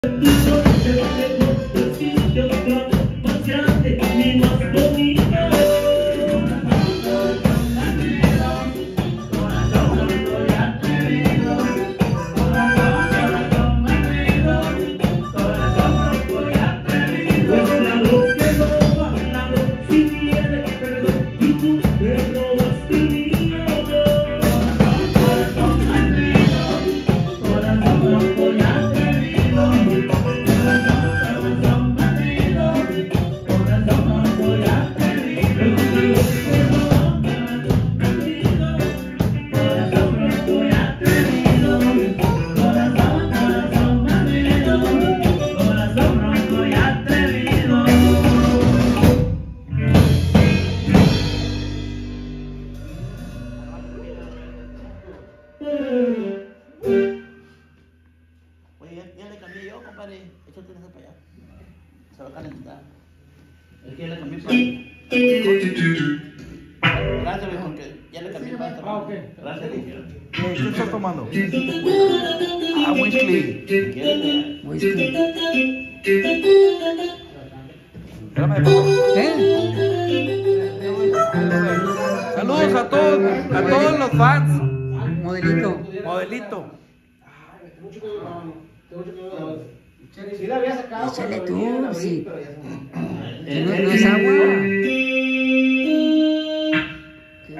Oye, ya le cambié yo, compadre. Échate esa para allá. Se va a calentar. Es que ya le cambié para. Gracias, viejo, porque ya le cambié para. Ah, ok. Gracias, viejo. ¿Qué estás tomando? Ah, whisky. Whisky. Espérame, por favor. Saludos a todos los fans. Modelito. Modelito. Sí la había sacado. Échale cuando tú, venía en abril, sí. pero ya se me- No es agua. Qué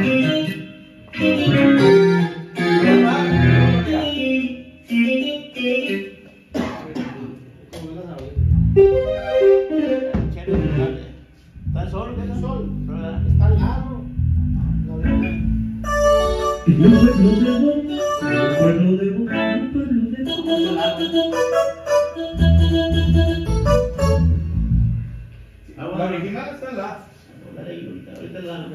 ¿Está el sol? ¿Qué es el sol? ¿Verdad? Está al lado. No deja. La original está al lado. Ahorita la.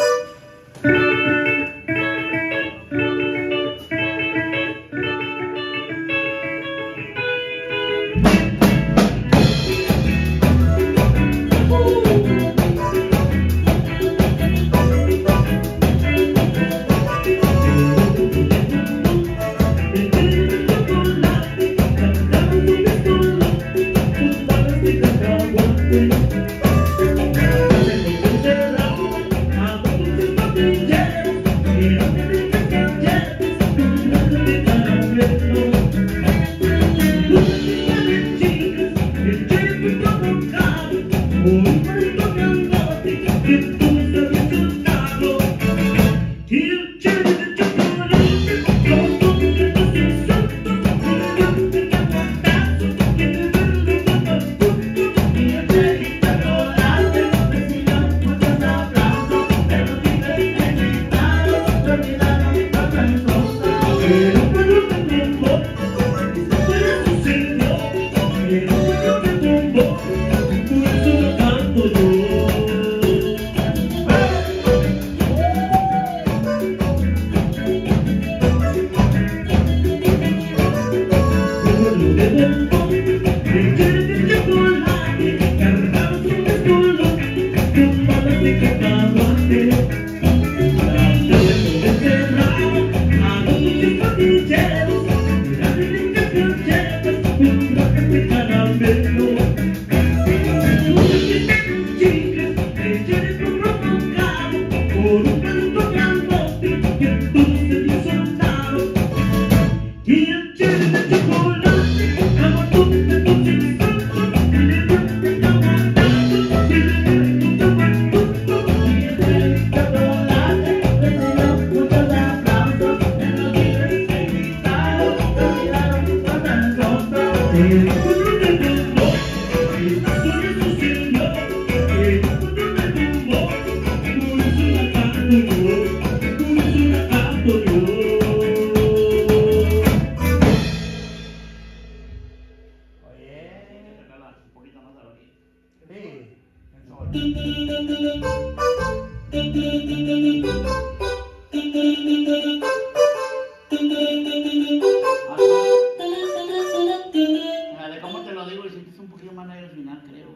¿Cómo te lo digo? Y sientes un poquito más negro al final, creo.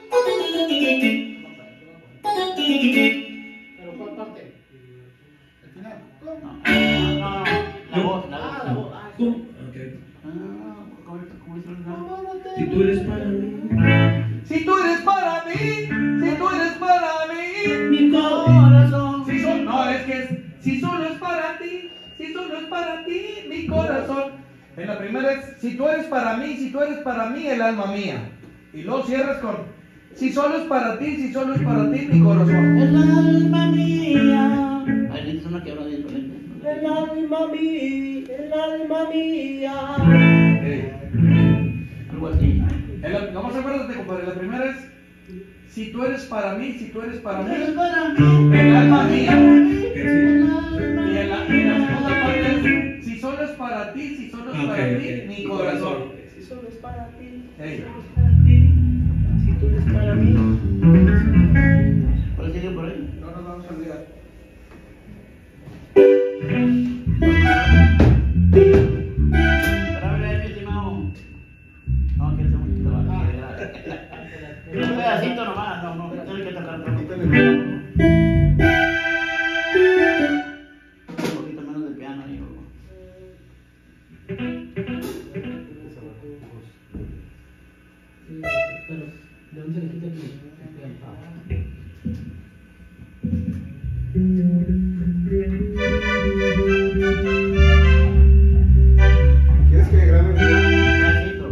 ¿Pero cuál parte? No, no, la voz, la voz. La voz. ¿Cómo? Ok. ¿Cómo dice el final? Si tú eres para mí, Si tú eres para mí, si tú eres para mí, Mi corazón. si solo, no, es que es, si solo es para ti, si solo es para ti, mi corazón. En la primera es, si tú eres para mí, si tú eres para mí, el alma mía. Y luego cierras con, si solo es para ti, si solo es para ti, mi corazón. El alma mía. Ahí dice una que habla diferente. El alma mía. Algo así. Vamos a acuérdate, compadre, la primera es, si tú eres para mí, si tú eres para mí, Es para mí. el alma mía. ok, sí. Y en la segunda parte es, si solo es para ti, si solo es Ok, para ok. ti, mi corazón. Si solo es para ti. Ey. Si tú eres para mí. ¿Por ahí sigue por ahí? No nos vamos a olvidar. Espérame, mi estimado. No, que ese muchito va a quedar. Un pedacito nomás, no, tiene que tocar otro poquito. Un poquito menos de piano ahí, bro. Pero, ¿de dónde se le quita el ¿Quieres que grabe Un pedacito.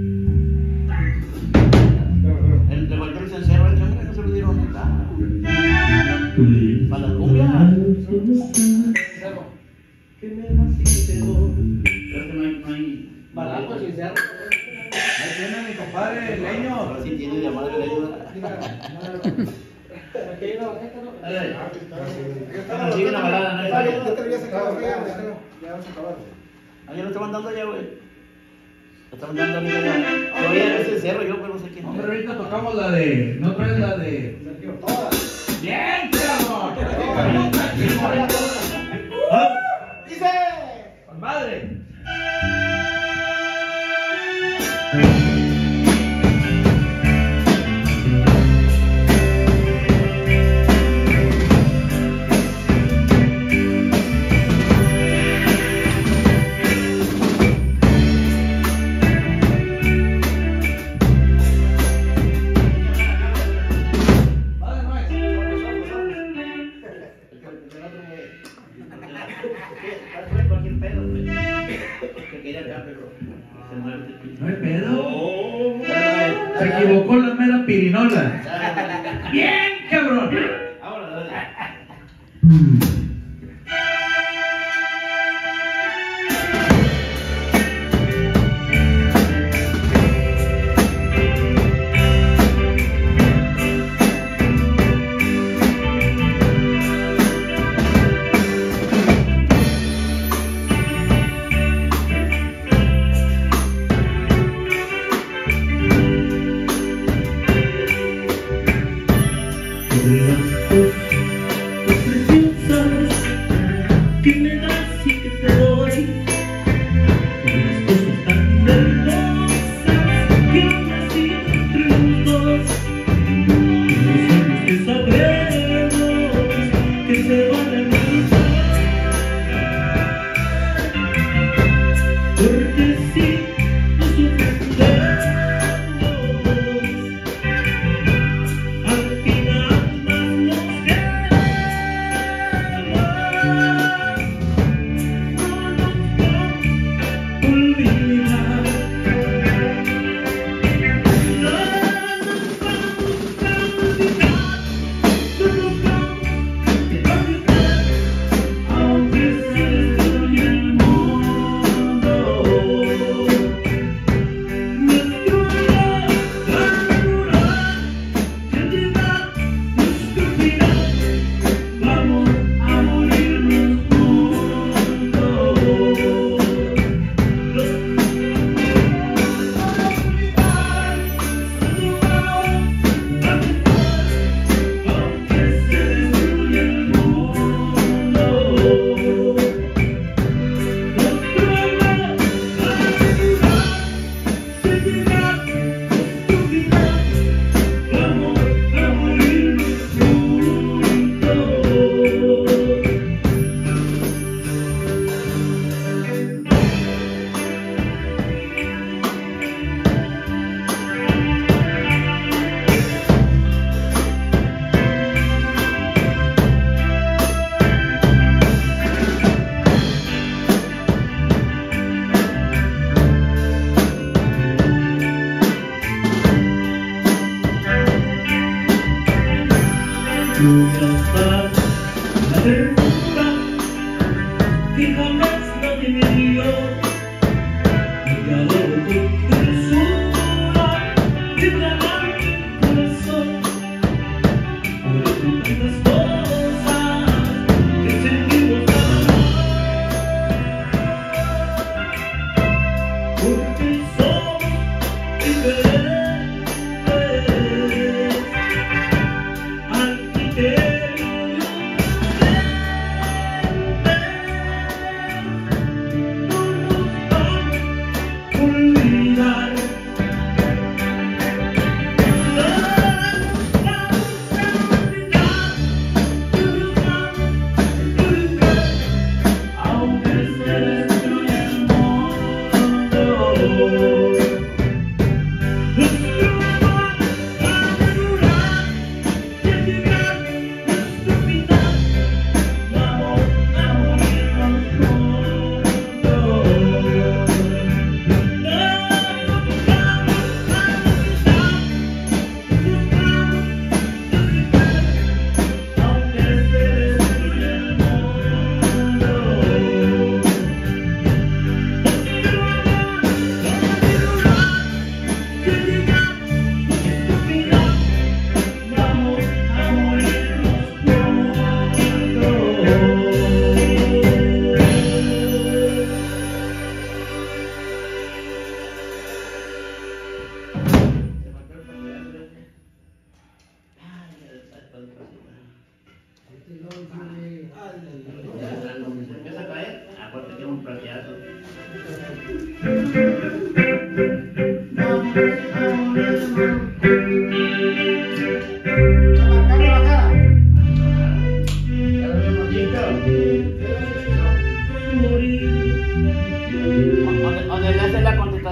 El de cualquier sincero, el hombre no se lo dieron nada. Para las cumbias. Que me das y te doy. Creo que no hay. Barato, sincero. Ahí tiene mi compadre, leño. Ahora sí tiene de madre de ayuda. Aquí hay una baqueta, ¿no? Sigue una balada, ¿no? Ya se acabó, ya vamos a acabar. Ah, ya lo estaban dando ya, güey. Lo estaban dando ahorita ya. Todavía es sincero yo, pero no sé quién. Hombre, ahorita tocamos la de, no traes la de... Sergio, todas. ¡Bien, cabrón! ¡Dice! ¡Compadre! Cualquier pedo, güey. Que quería acá, pero se mueve. No hay pedo. Se equivocó la mera pirinola. ¡Bien, cabrón! Ahora, dale. podrías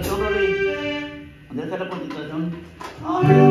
puntitación, Rolly. ¿Dónde está la puntitación?